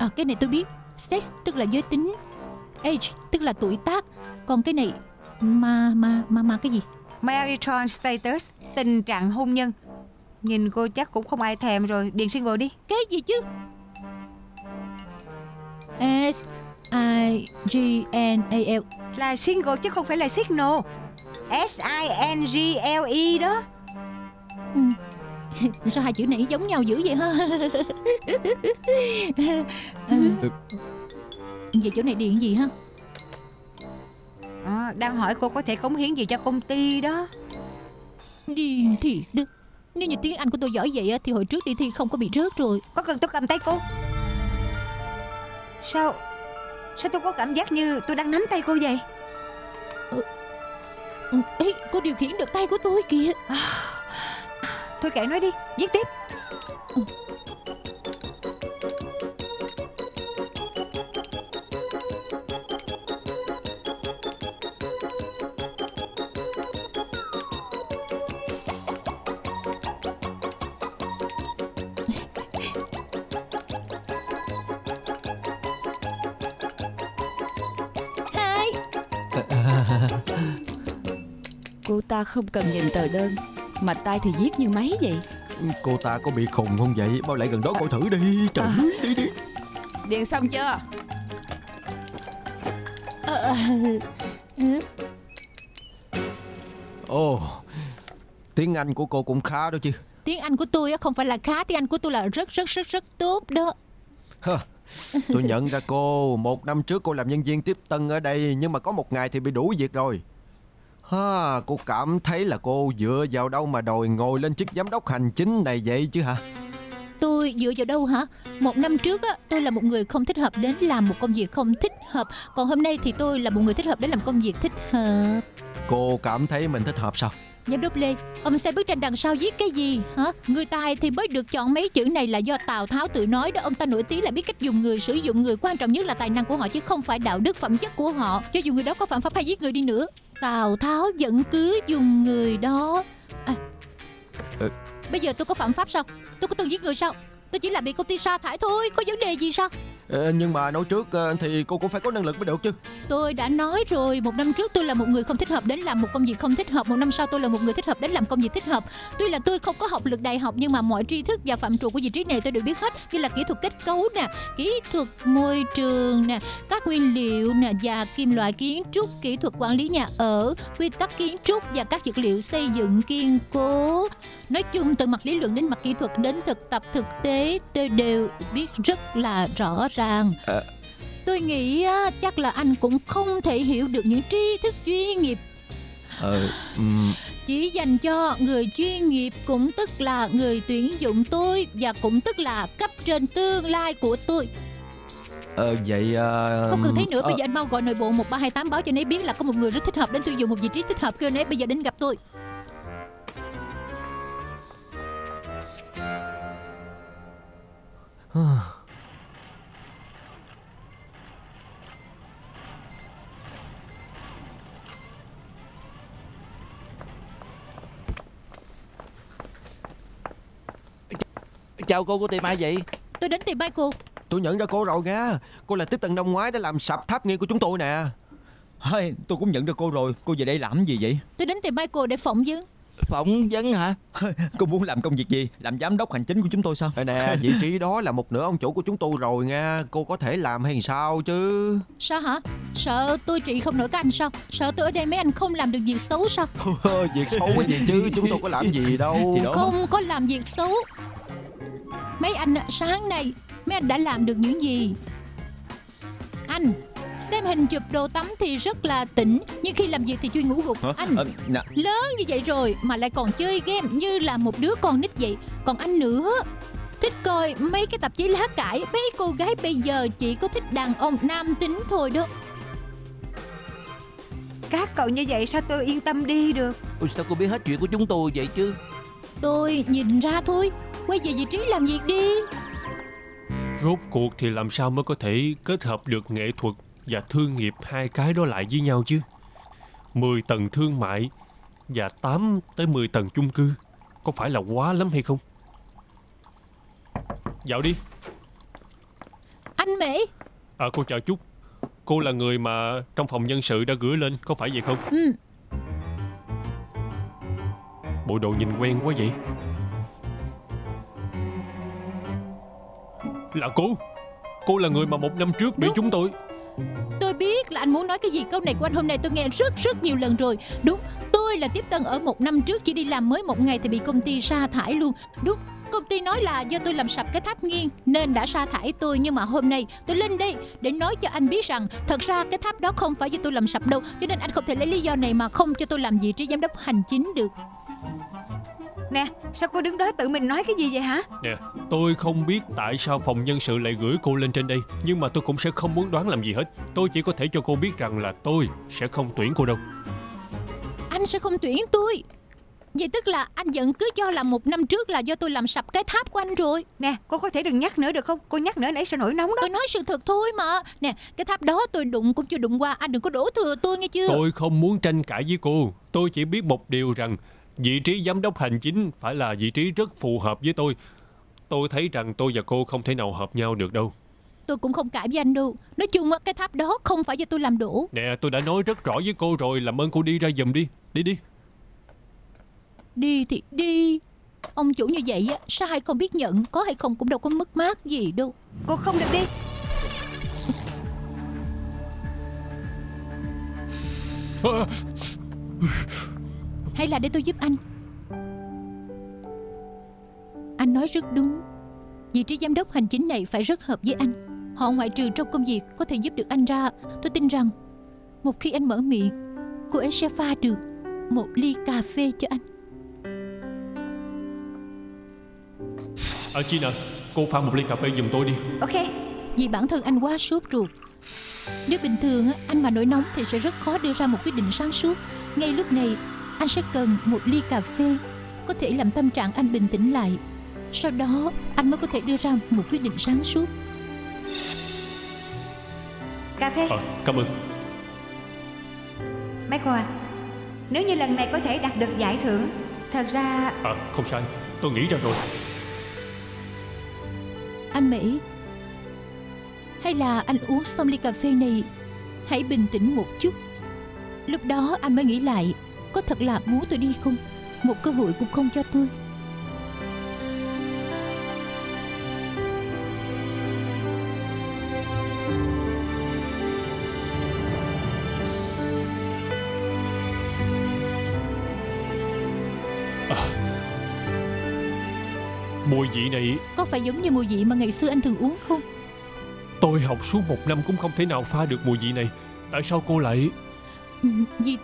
S3: À, cái này tôi biết. Sex tức là giới tính, age tức là tuổi tác, còn cái này mà cái gì?
S4: Marital status, tình trạng hôn nhân. Nhìn cô chắc cũng không ai thèm rồi. Điền single đi.
S3: Cái gì chứ? S-I-G-N-A-L
S4: là single chứ không phải là signal. S-I-N-G-L-E đó.
S3: Sao hai chữ này giống nhau dữ vậy ha? Vậy chỗ này điền gì ha?
S4: Đang hỏi cô có thể cống hiến gì cho công ty đó.
S3: Điền thiệt đó. Nếu như tiếng Anh của tôi giỏi vậy thì hồi trước đi thi không có bị rớt rồi.
S4: Có cần tôi cầm tay cô? Sao tôi có cảm giác như tôi đang nắm tay cô vậy?
S3: Ê, cô điều khiển được tay của tôi kìa.
S4: Thôi kệ nói đi, viết tiếp.
S12: Cô ta không cần nhìn tờ đơn, mà tay thì viết như máy vậy.
S7: Cô ta có bị khùng không vậy? Bao lại gần đó coi thử đi. Trời ơi, đi.
S12: Điền xong chưa?
S7: Ồ, tiếng Anh của cô cũng khá đó chứ.
S3: Tiếng Anh của tôi không phải là khá, tiếng Anh của tôi là rất tốt đó.
S7: Tôi nhận ra cô. 1 năm trước cô làm nhân viên tiếp tân ở đây, nhưng mà có một ngày thì bị đuổi việc rồi. Cô cảm thấy là cô dựa vào đâu mà đòi ngồi lên chức giám đốc hành chính này vậy chứ hả?
S3: Tôi dựa vào đâu hả? 1 năm trước tôi là một người không thích hợp đến làm một công việc không thích hợp. Còn hôm nay thì tôi là một người thích hợp đến làm công việc thích hợp.
S7: Cô cảm thấy mình thích hợp sao?
S3: Giám đốc Lê, ông xem bức tranh đằng sau viết cái gì hả? Người tài thì mới được chọn mấy chữ này là do Tào Tháo tự nói đó. Ông ta nổi tiếng là biết cách dùng người, sử dụng người. Quan trọng nhất là tài năng của họ chứ không phải đạo đức phẩm chất của họ. Cho dù người đó có phạm pháp hay giết người đi nữa, Tào Tháo vẫn cứ dùng người đó. Bây giờ tôi có phạm pháp sao? Tôi có từng giết người sao? Tôi chỉ là bị công ty sa thải thôi. Có vấn đề gì sao?
S7: Nhưng mà nói trước thì cô cũng phải có năng lực mới được chứ.
S3: Tôi đã nói rồi, 1 năm trước tôi là một người không thích hợp đến làm một công việc không thích hợp. 1 năm sau tôi là một người thích hợp đến làm công việc thích hợp. Tuy là tôi không có học lực đại học, nhưng mà mọi tri thức và phạm trù của vị trí này tôi đều biết hết. Như là kỹ thuật kết cấu nè, kỹ thuật môi trường nè, các nguyên liệu nè, và kim loại kiến trúc, kỹ thuật quản lý nhà ở, quy tắc kiến trúc và các vật liệu xây dựng kiên cố. Nói chung từ mặt lý luận đến mặt kỹ thuật đến thực tập thực tế tôi đều biết rất là rõ ràng. Tôi nghĩ chắc là anh cũng không thể hiểu được những tri thức chuyên nghiệp chỉ dành cho người chuyên nghiệp, cũng tức là người tuyển dụng tôi, và cũng tức là cấp trên tương lai của tôi.
S7: Vậy
S3: không cần thấy nữa. Bây giờ anh mau gọi nội bộ 1328 báo cho anh ấy biết là có một người rất thích hợp đến tuyển dụng một vị trí thích hợp. Kêu anh ấy bây giờ đến gặp tôi.
S6: Chào cô, có tìm ai vậy?
S3: Tôi đến tìm Michael.
S7: Tôi nhận ra cô rồi nha. Cô là tiếp tân năm ngoái đã làm sập tháp nghiêng của chúng tôi nè.
S10: Tôi cũng nhận ra cô rồi. Cô về đây làm gì vậy?
S3: Tôi đến tìm Michael để phỏng vấn.
S6: Phỏng vấn hả?
S10: Cô muốn làm công việc gì? Làm giám đốc hành chính của chúng tôi sao?
S7: Nè, vị trí đó là một nửa ông chủ của chúng tôi rồi nha. Cô có thể làm hay sao chứ?
S3: Sao hả? Sợ tôi trị không nổi các anh sao? Sợ tôi ở đây mấy anh không làm được việc xấu sao?
S7: Việc xấu cái gì chứ? Chúng tôi có làm gì đâu.
S3: Không có làm việc xấu. Mấy anh sáng nay mấy anh đã làm được những gì? Anh xem hình chụp đồ tắm thì rất là tỉnh, nhưng khi làm việc thì chuyên ngủ gục. Anh lớn như vậy rồi mà lại còn chơi game như là một đứa con nít vậy. Còn anh nữa, thích coi mấy cái tạp chí lá cải. Mấy cô gái bây giờ chỉ có thích đàn ông nam tính thôi đó.
S4: Các cậu như vậy sao tôi yên tâm đi được?
S6: Sao cô biết hết chuyện của chúng tôi vậy chứ?
S3: Tôi nhìn ra thôi. Quay về vị trí làm việc đi.
S5: Rốt cuộc thì làm sao mới có thể kết hợp được nghệ thuật và thương nghiệp, hai cái đó lại với nhau chứ? 10 tầng thương mại và 8 tới 10 tầng chung cư, có phải là quá lắm hay không? Dạo đi.
S3: Anh Mễ.
S5: Cô chờ chút. Cô là người mà trong phòng nhân sự đã gửi lên, có phải vậy không?
S3: Ừ.
S5: Bộ đồ nhìn quen quá vậy. Là cô là người mà 1 năm trước bị chúng tôi.
S3: Tôi biết là anh muốn nói cái gì. Câu này của anh hôm nay tôi nghe rất nhiều lần rồi. Đúng, tôi là tiếp tân ở 1 năm trước, chỉ đi làm mới 1 ngày thì bị công ty sa thải luôn. Đúng, công ty nói là do tôi làm sập cái tháp nghiêng nên đã sa thải tôi. Nhưng mà hôm nay tôi lên đây để nói cho anh biết rằng thật ra cái tháp đó không phải do tôi làm sập đâu. Cho nên anh không thể lấy lý do này mà không cho tôi làm vị trí giám đốc hành chính được.
S4: Nè, sao cô đứng đó tự mình nói cái gì vậy hả?
S5: Nè, tôi không biết tại sao phòng nhân sự lại gửi cô lên trên đây, nhưng mà tôi cũng sẽ không muốn đoán làm gì hết. Tôi chỉ có thể cho cô biết rằng là tôi sẽ không tuyển cô đâu.
S3: Anh sẽ không tuyển tôi? Vậy tức là anh vẫn cứ cho là 1 năm trước là do tôi làm sập cái tháp của anh rồi.
S4: Nè, cô có thể đừng nhắc nữa được không? Cô nhắc nữa nãy sẽ nổi nóng đó.
S3: Tôi nói sự thật thôi mà. Nè, cái tháp đó tôi đụng cũng chưa đụng qua. Anh đừng có đổ thừa tôi nghe chưa?
S5: Tôi không muốn tranh cãi với cô. Tôi chỉ biết một điều rằng vị trí giám đốc hành chính phải là vị trí rất phù hợp với tôi. Tôi thấy rằng tôi và cô không thể nào hợp nhau được đâu.
S3: Tôi cũng không cãi với anh đâu. Nói chung cái tháp đó không phải do tôi làm đổ.
S5: Nè, tôi đã nói rất rõ với cô rồi. Làm ơn cô đi ra giùm đi. Đi.
S3: Đi thì đi. Ông chủ như vậy á, sai không biết nhận, có hay không cũng đâu có mất mát gì đâu.
S4: Cô không được đi.
S3: Hay là để tôi giúp anh. Anh nói rất đúng. Vị trí giám đốc hành chính này phải rất hợp với anh. Họ ngoại trừ trong công việc có thể giúp được anh ra, tôi tin rằng một khi anh mở miệng, cô ấy sẽ pha được một ly cà phê cho anh.
S5: Gina, cô pha một ly cà phê giùm tôi đi.
S4: Ok.
S3: Vì bản thân anh quá sốt ruột. Nếu bình thường anh mà nổi nóng thì sẽ rất khó đưa ra một quyết định sáng suốt. Ngay lúc này anh sẽ cần một ly cà phê có thể làm tâm trạng anh bình tĩnh lại. Sau đó anh mới có thể đưa ra một quyết định sáng suốt.
S4: Cà phê.
S5: Cảm ơn.
S4: Michael à, nếu như lần này có thể đạt được giải thưởng, thật ra...
S5: Không sai, tôi nghĩ ra rồi.
S3: Anh Mỹ, hay là anh uống xong ly cà phê này, hãy bình tĩnh một chút. Lúc đó anh mới nghĩ lại, có thật là muốn tôi đi không? Một cơ hội cũng không cho tôi.
S5: Mùi vị này
S3: có phải giống như mùi vị mà ngày xưa anh thường uống không?
S5: Tôi học suốt 1 năm cũng không thể nào pha được mùi vị này. Tại sao cô lại...
S3: Vì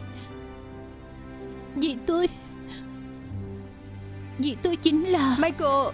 S3: tôi chính là...
S8: Michael.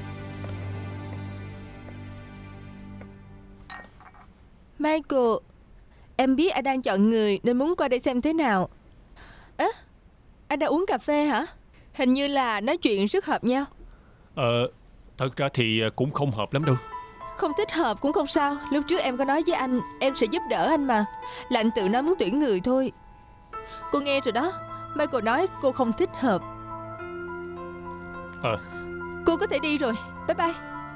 S8: Michael, em biết anh đang chọn người nên muốn qua đây xem thế nào. Anh đang uống cà phê hả? Hình như là nói chuyện rất hợp nhau.
S5: Thật ra thì cũng không hợp lắm đâu.
S8: Không thích hợp cũng không sao. Lúc trước em có nói với anh em sẽ giúp đỡ anh mà. Là anh tự nói muốn tuyển người thôi. Cô nghe rồi đó. Michael nói cô không thích hợp.
S5: Cô
S8: có thể đi rồi. Bye bye.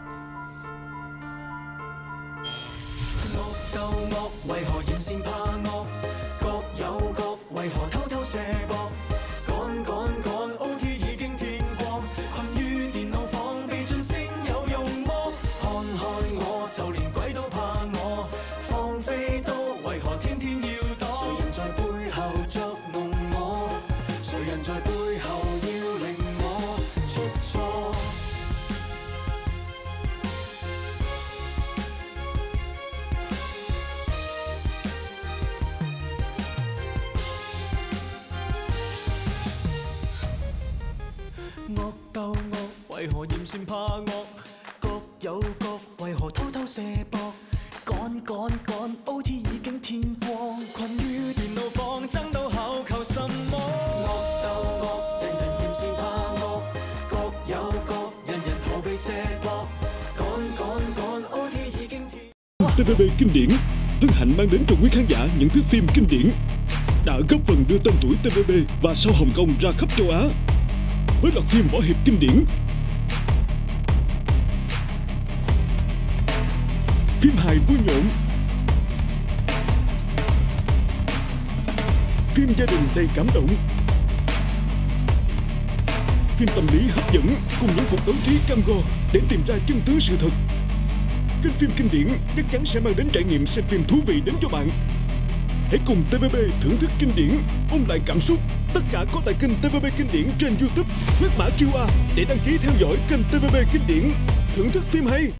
S11: TVB kinh điển hân hạnh mang đến cho quý khán giả những thước phim kinh điển đã góp phần đưa tên tuổi TVB và sao Hồng Kông ra khắp châu Á với loạt phim võ hiệp kinh điển phim hài vui nhộn, phim gia đình đầy cảm động, phim tâm lý hấp dẫn cùng những cuộc đấu trí cam go để tìm ra chân tướng sự thật. Kênh phim kinh điển chắc chắn sẽ mang đến trải nghiệm xem phim thú vị đến cho bạn. Hãy cùng TVB thưởng thức kinh điển, ôn lại cảm xúc. Tất cả có tại kênh TVB Kinh điển trên YouTube. Quét mã QR để đăng ký theo dõi kênh TVB Kinh điển. Thưởng thức phim hay.